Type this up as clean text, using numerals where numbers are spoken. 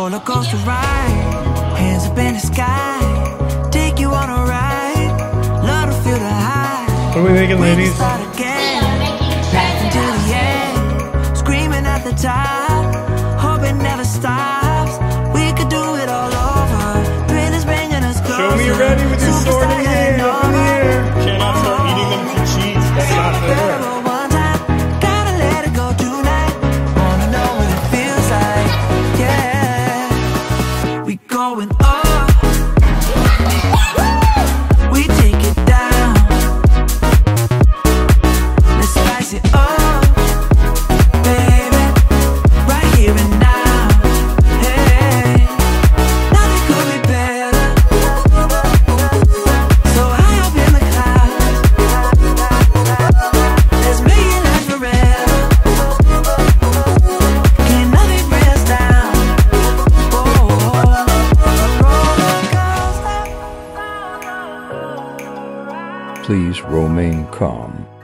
roller coaster ride, hands up in the sky, take you on a ride, love to feel the high. What are we making, ladies? We can start again, laughing to the end, screaming at the top, hope it never stops. We could do it all over, thrill is bringing us closer. Show me you're ready with your sword in the air, up in the air. Cannot start eating them for cheese. That's not fair. One time, gotta let it go tonight. Wanna know what it feels like, yeah. We going up, we take it down. Let's spice it up, baby, right here and now. Hey, nothing could be better. So high up in the clouds, let's make it last forever. Can nothing bring us down? Please, Romaine Calm.